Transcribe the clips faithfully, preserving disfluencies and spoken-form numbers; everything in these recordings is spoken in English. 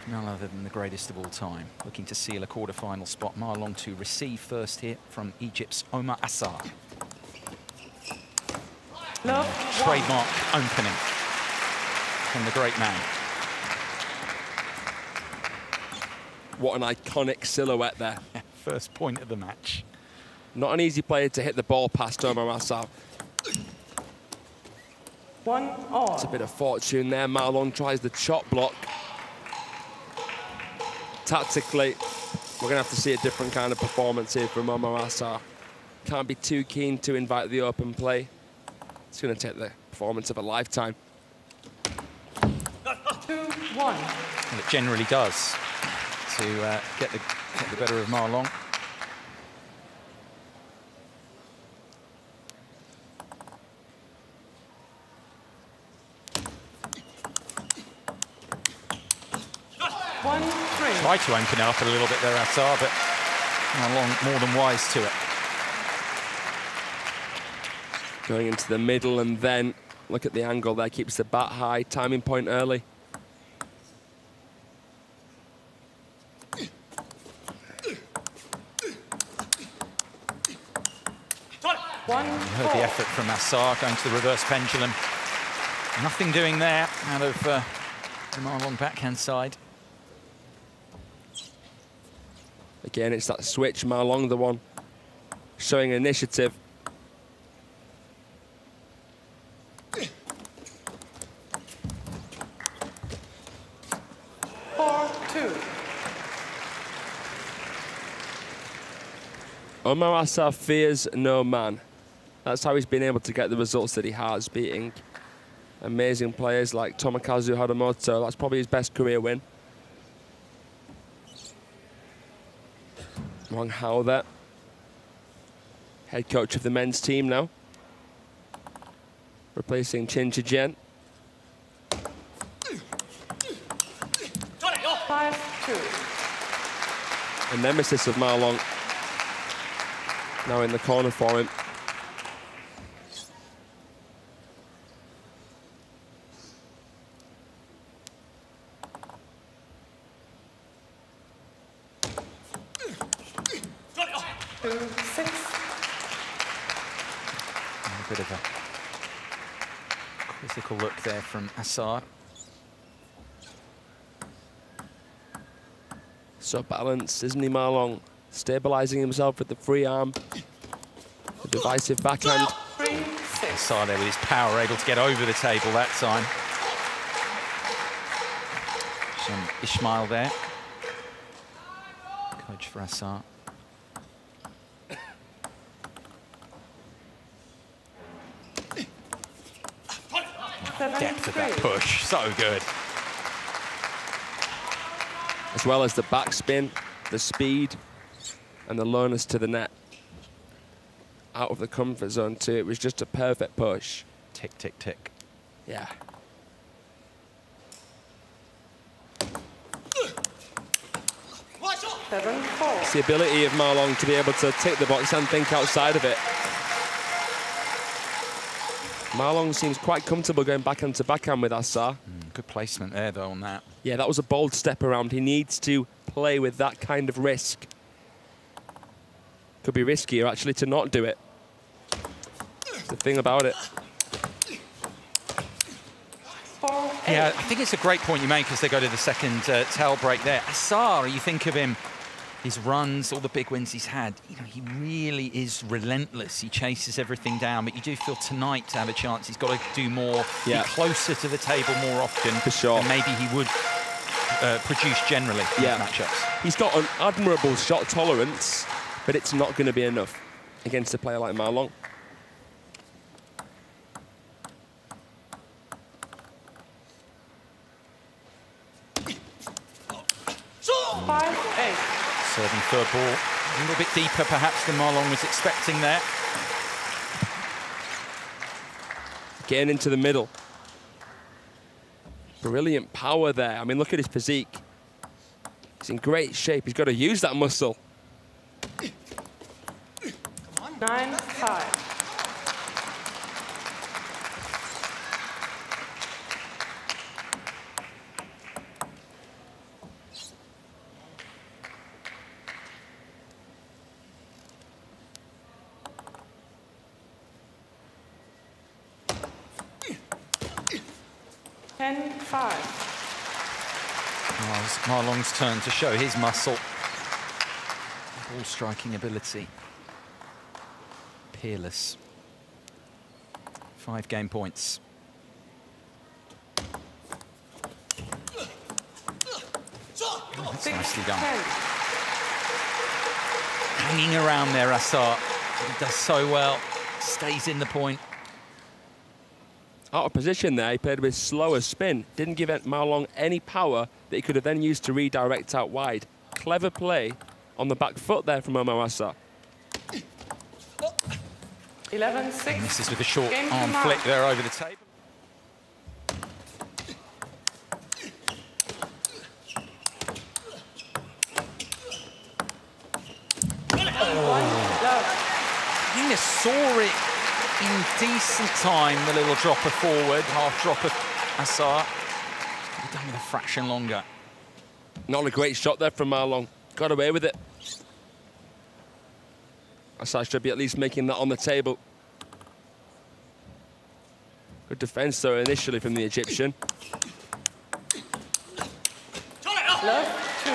None other than the greatest of all time. Looking to seal a quarter-final spot. Ma Long to receive first here from Egypt's Omar Assar. Trademark opening from the great man. What an iconic silhouette there. First point of the match. Not an easy player to hit the ball past Omar Assar. One all. It's a bit of fortune there. Ma Long tries the chop block. Tactically, we're going to have to see a different kind of performance here from Omar Assar. Can't be too keen to invite the open play. It's going to take the performance of a lifetime. Two, one. And it generally does to uh, get, the, get the better of Ma Long. One, three. Tried to open it up a little bit there, Assar, but Ma Long more than wise to it. Going into the middle, and then look at the angle there. Keeps the bat high. Timing point early. One, you heard the effort from Assar going to the reverse pendulum. Nothing doing there out of uh, the Ma Long backhand side. Again, it's that switch. Ma Long, the one showing initiative. four, two. Omar Assar fears no man. That's how he's been able to get the results that he has, beating amazing players like Tomokazu Haramoto. That's probably his best career win. Wang Hao there, head coach of the men's team now, replacing Qin Zhijian. Five, two. A nemesis of Ma Long, now in the corner for him. Two, six. A bit of a quizzical look there from Assar. So balanced, isn't he, Ma Long? Stabilising himself with the free arm. The divisive backhand. Three, six. Assar there with his power able to get over the table that time. Some Ismail there. Coach for Assar. Seven, Depth of that three. push, so good. As well as the backspin, the speed, and the lowness to the net. Out of the comfort zone too. It was just a perfect push. Tick, tick, tick. Yeah. Seven, four. It's the ability of Ma Long to be able to tick the box and think outside of it. Ma Long seems quite comfortable going backhand to backhand with Assar. Mm, good placement there, though, on that. Yeah, that was a bold step around. He needs to play with that kind of risk. Could be riskier, actually, to not do it. That's the thing about it. Four, Yeah, I think it's a great point you make as they go to the second uh, tail break there. Assar, you think of him, his runs, all the big wins he's had, you know, he really is relentless. He chases everything down, but you do feel tonight to have a chance. He's got to do more, Yeah. be closer to the table more often. For sure. And maybe he would uh, produce generally in Yeah. matchups. He's got an admirable shot tolerance, but it's not going to be enough against a player like Ma Long. five, eight. Serving third ball a little bit deeper perhaps than Ma Long was expecting there. Getting into the middle. Brilliant power there. I mean, look at his physique. He's in great shape. He's got to use that muscle. Nine, five. ten five. Well, it's Marlong's turn to show his muscle. Ball striking ability. Peerless. Five game points. Oh, that's nicely done. ten. Hanging around there, Assar. He does so well. Stays in the point. Out of position there, he played with slower spin. Didn't give Ma Long any power that he could have then used to redirect out wide. Clever play on the back foot there from Momo Assar. eleven six. And this is with a short Game arm command. flick there over the table. Love. Nina saw it in decent time, the little dropper forward, half drop of Assar. He's done with a fraction longer. Not a great shot there from Ma Long. Got away with it. Assar should be at least making that on the table. Good defense though initially from the Egyptian. Love two.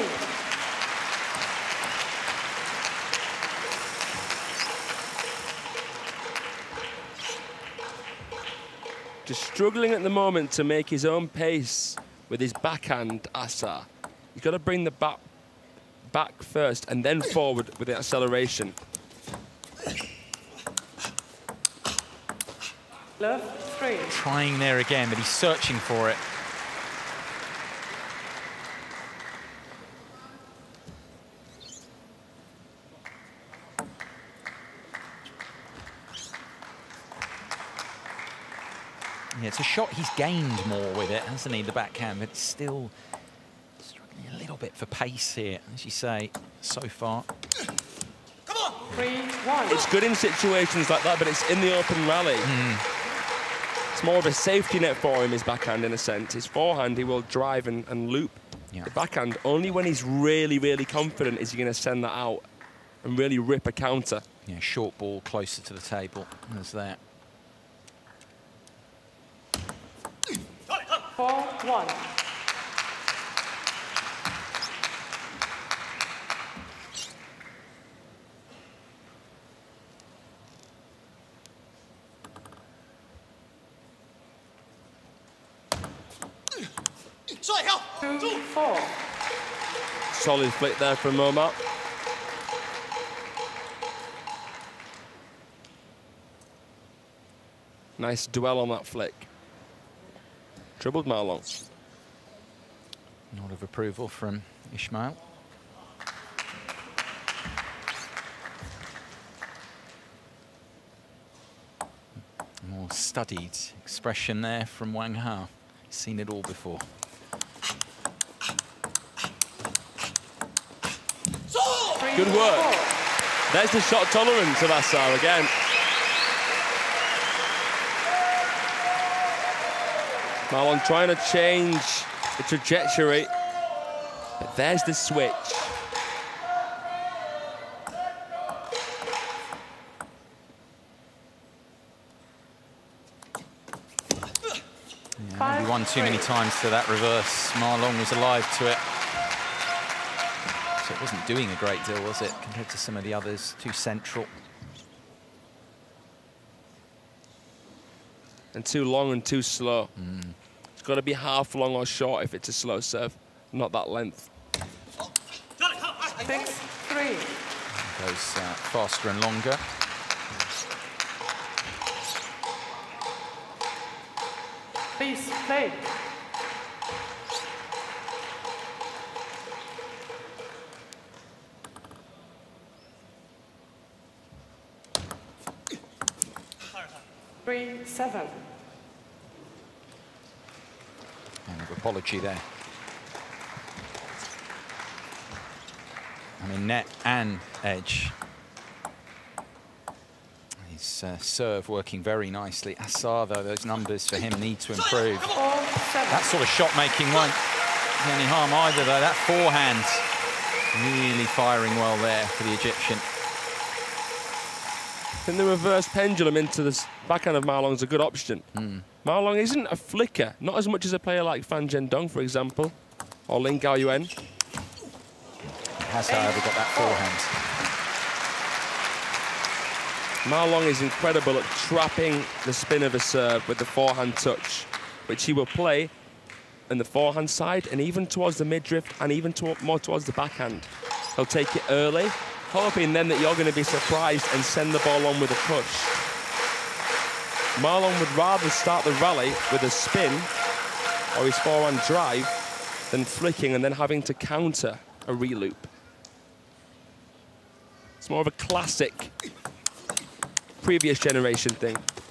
Just struggling at the moment to make his own pace with his backhand, Assar. He's got to bring the back back first and then forward with the acceleration. Love three. Trying there again, but he's searching for it. Yeah, it's a shot he's gained more with it, hasn't he, the backhand, but it's still struggling a little bit for pace here, as you say, so far. three one. It's good in situations like that, but it's in the open rally. Mm. It's more of a safety net for him, his backhand, in a sense. His forehand, he will drive and, and loop. Yeah. The backhand, only when he's really, really confident is he going to send that out and really rip a counter. Yeah, short ball closer to the table. There's that. four one. two four. Solid flick there from Momar. Nice dwell on that flick. Troubled Ma Long. Nod of approval from Ismail. More studied expression there from Wang Hao. Seen it all before. Good work. There's the shot tolerance of Assar again. Ma Long trying to change the trajectory, but there's the switch. Yeah, maybe one too many times to that reverse. Ma Long was alive to it. So it wasn't doing a great deal, was it, compared to some of the others? Too central. And too long and too slow. Mm. It's got to be half long or short if it's a slow serve, not that length. six three. Goes uh, faster and longer. Please play. three seven. And an apology there. I mean, net and edge. His uh, serve working very nicely. Assar, though, those numbers for him need to improve. four seven. That sort of shot making won't do any harm either, though. That forehand really firing well there for the Egyptian. I think the reverse pendulum into the backhand of Ma Long is a good option. Mm. Ma Long isn't a flicker, not as much as a player like Fan Zhendong, for example, or Lin Gaoyuan. Has, however, got that forehand. Ma Long is incredible at trapping the spin of a serve with the forehand touch, which he will play in the forehand side and even towards the mid-drift and even to more towards the backhand. He'll take it early, hoping then that you're going to be surprised and send the ball on with a push. Ma Long would rather start the rally with a spin or his forehand drive than flicking and then having to counter a reloop. It's more of a classic previous generation thing.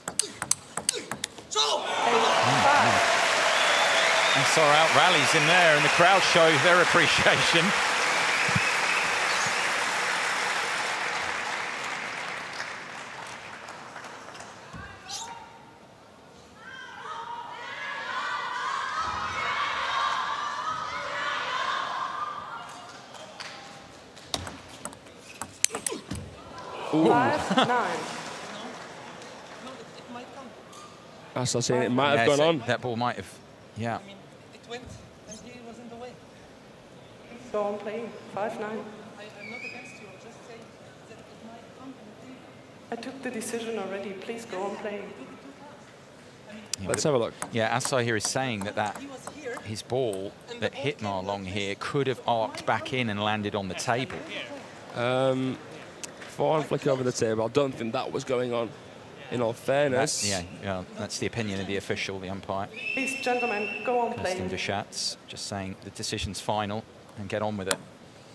And saw out rallies in there, and the crowd show their appreciation. Five, nine. I was saying it might Yeah, have gone so on. that ball might have, yeah. I mean, it went and he was in the way. Go on playing. Five, nine. I, I'm not against you, I'm just saying that it might come and leave. I took the decision already. Please go on playing. Yeah, Let's but- have a look. Yeah, Asai here is saying that, that He was here. his ball that hit Ma Long here could have arced back in and landed on the table. Um, forehand flick over the table. I don't think that was going on, in all fairness. That's, yeah, yeah, that's the opinion of the official, the umpire. Please, gentlemen, go on Kirsten playing. de Schatz just saying the decision's final and get on with it.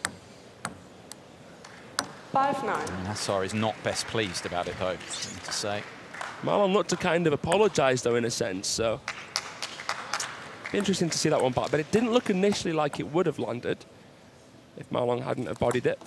Five, nine. And Assar is not best pleased about it, though, something to say. Ma Long looked to kind of apologise, though, in a sense, so... Be interesting to see that one back, but it didn't look initially like it would have landed if Ma Long hadn't have bodied it.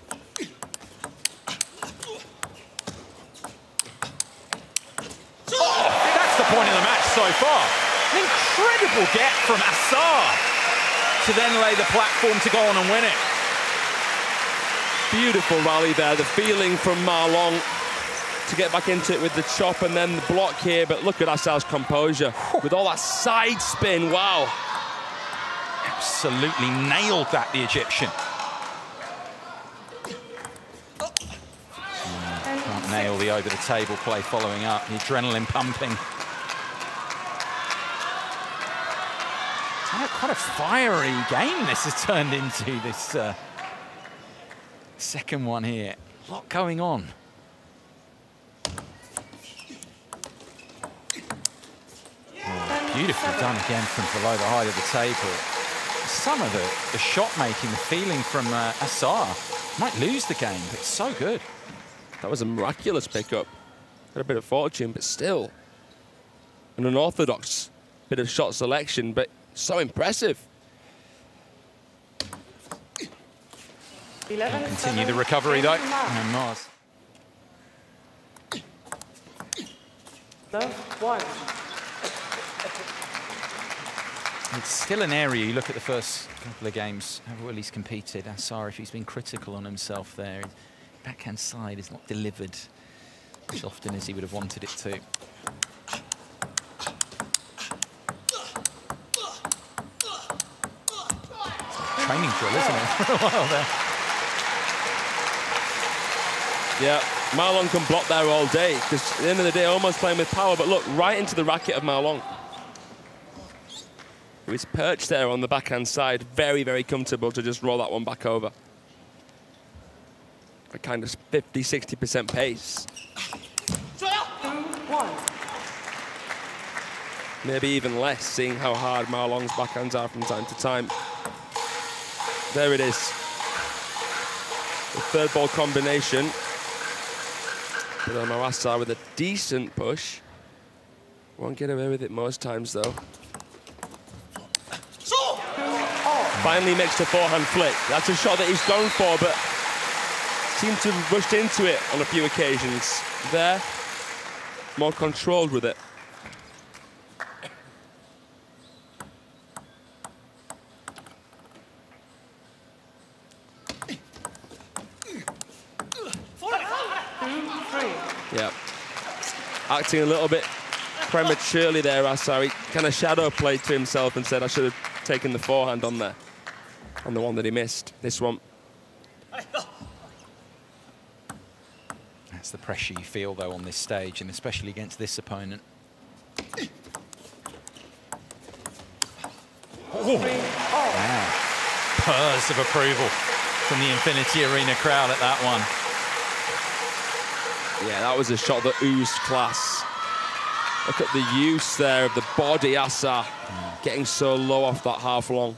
That's the point of the match so far. An incredible get from Assar to then lay the platform to go on and win it. Beautiful rally there, the feeling from Ma Long to get back into it with the chop and then the block here, but look at Assar's composure with all that side spin, wow. Absolutely nailed that, the Egyptian. Can't nail the over the table play following up, the adrenaline pumping. Quite a, quite a fiery game this has turned into, this uh, second one here. A lot going on. Oh, beautifully done again from below the height of the table. Some of the, the shot making, the feeling from uh, Assar. Might lose the game, but so good. That was a miraculous pickup. Had a bit of fortune, but still an unorthodox bit of shot selection, but so impressive. eleven, Continue the seven, recovery though. twenty-nine. And Mars. Love, one. It's still an area, you look at the first couple of games, how well he's competed. Assar, if he's been critical on himself there, his backhand side is not delivered as often as he would have wanted it to. Training drill, isn't it, for a while there? Yeah, Ma Long can block there all day, because at the end of the day, almost playing with power, but look, right into the racket of Ma Long. He's perched there on the backhand side, very, very comfortable to just roll that one back over. A kind of fifty, sixty percent pace. Two, one. Maybe even less, seeing how hard Ma Long's backhands are from time to time. There it is. The third ball combination. But Omar Assar with a decent push. Won't get away with it most times, though. Finally makes the forehand flick. That's a shot that he's gone for, but seemed to have rushed into it on a few occasions. There, more controlled with it. Two, three. Yeah. Acting a little bit prematurely there, Assar. He kind of shadow played to himself and said, I should have taken the forehand on there. And the one that he missed, this one. That's the pressure you feel, though, on this stage, and especially against this opponent. Oh. Wow. Purrs of approval from the Infinity Arena crowd at that one. Yeah, that was a shot that oozed class. Look at the use there of the body, Assar, mm. getting so low off that half long.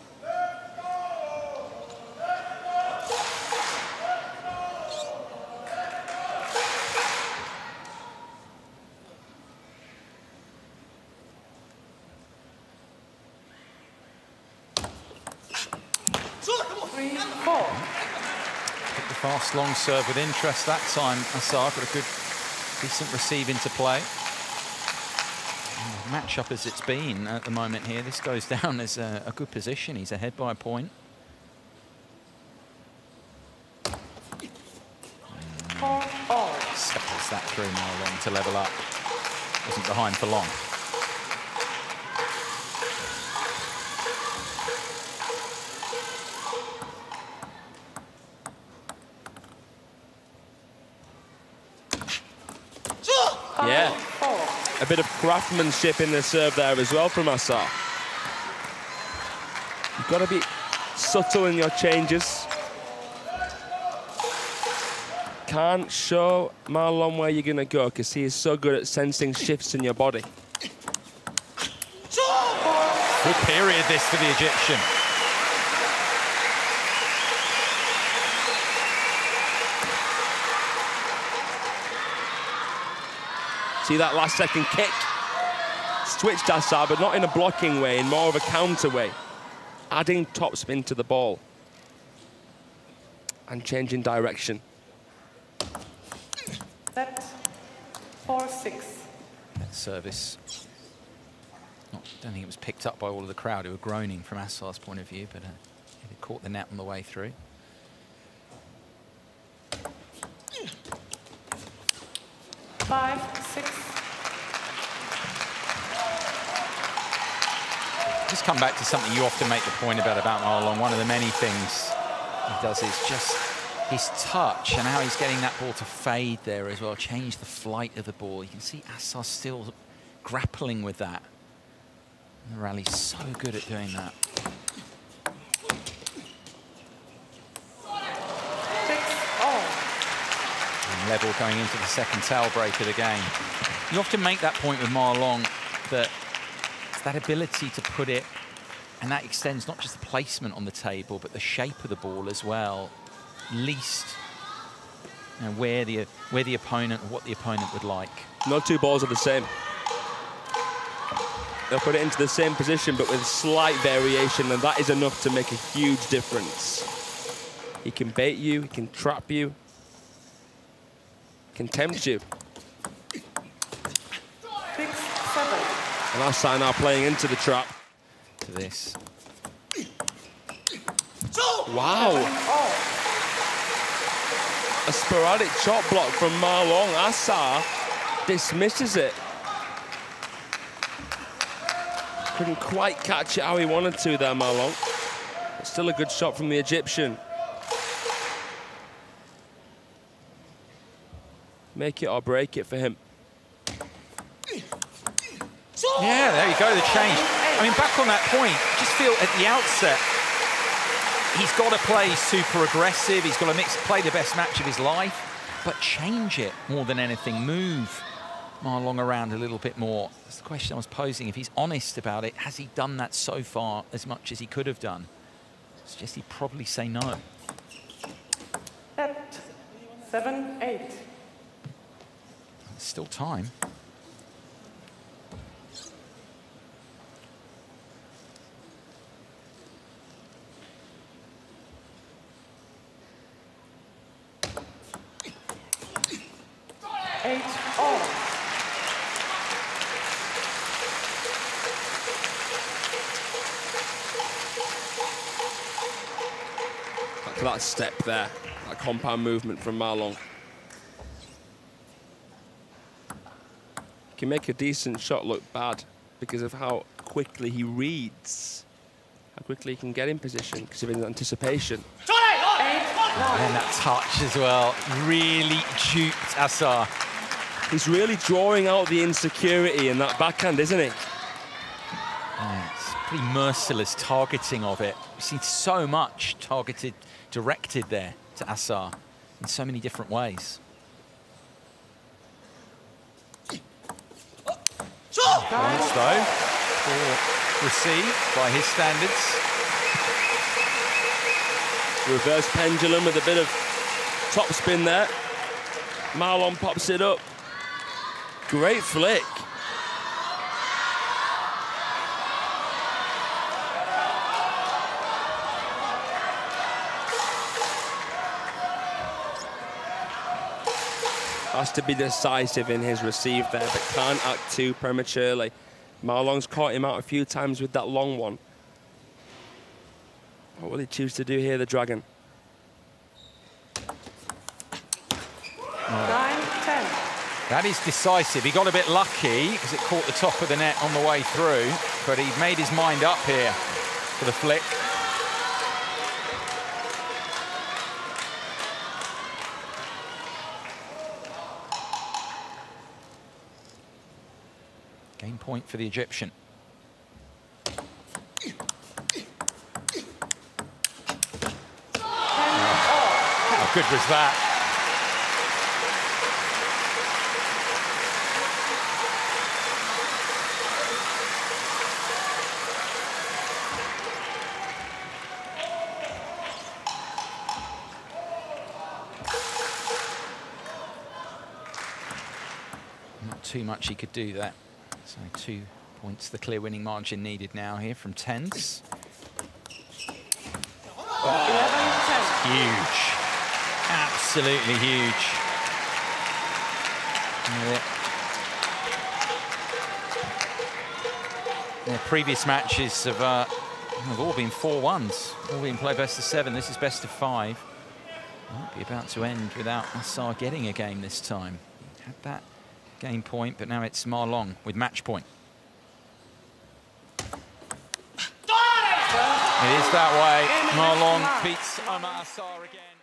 Fast long serve with interest that time. Assar got a good, decent receive into play. Matchup as it's been at the moment here. This goes down as a, a good position. He's ahead by a point. Scuffles that through now long to level up. Wasn't behind for long. Yeah, a bit of craftsmanship in the serve there as well from Assar. You've got to be subtle in your changes. Can't show Ma Long where you're going to go because he is so good at sensing shifts in your body. Good period this for the Egyptian. See that last second kick? Switched Assar, but not in a blocking way, in more of a counter way. Adding topspin to the ball. And changing direction. Set four six. That service. Not, I don't think it was picked up by all of the crowd who were groaning from Assar's point of view, but uh, it caught the net on the way through. Five, six. Just come back to something you often make the point about about Ma Long. One of the many things he does is just his touch and how he's getting that ball to fade there as well, change the flight of the ball. You can see Assar still grappling with that. And the rally's so good at doing that. Level going into the second tail break of the game. You often make that point with Ma Long that it's that ability to put it, and that extends not just the placement on the table, but the shape of the ball as well. Least you know, where the where the opponent, or what the opponent would like. No two balls are the same. They'll put it into the same position, but with slight variation, and that is enough to make a huge difference. He can bait you, he can trap you, can tempt you. Six, seven. And Assar now playing into the trap. To this. Wow. Oh. A sporadic chop block from Ma Long. Assar dismisses it. Couldn't quite catch it how he wanted to there, Ma Long. But still a good shot from the Egyptian. Make it or break it for him. Yeah, there you go, the change. I mean, back on that point, just feel at the outset, he's got to play super aggressive, he's got to mix, play the best match of his life, but change it more than anything, move Ma Long around a little bit more. That's the question I was posing. If he's honest about it, has he done that so far as much as he could have done? I suggest he'd probably say no. Set seven, eight. There's still time. Eight, all. Look at that step there, that compound movement from Ma Long. can make a decent shot look bad because of how quickly he reads, how quickly he can get in position because of his anticipation. And that touch as well really duped Assar. He's really drawing out the insecurity in that backhand, isn't he? Yeah, it's pretty merciless targeting of it. We've seen so much targeted, directed there to Assar in so many different ways. Points though, for receive by his standards. Reverse pendulum with a bit of top spin there. Ma Long pops it up. Great flick. Has to be decisive in his receive there, but can't act too prematurely. Ma Long's caught him out a few times with that long one. What will he choose to do here, the Dragon? Nine, ten. That is decisive. He got a bit lucky because it caught the top of the net on the way through, but he made his mind up here for the flick. Game point for the Egyptian. How good was that? Not too much he could do there. So two points, the clear winning margin needed now here from tens. Huge. Absolutely huge. Yeah. Their previous matches have, uh, have all been four ones, all been played best of seven. This is best of five. Might be about to end without Assar getting a game this time. Had that game point, but now it's Ma Long with match point. It is that way. Ma Long beats Omar Assar again.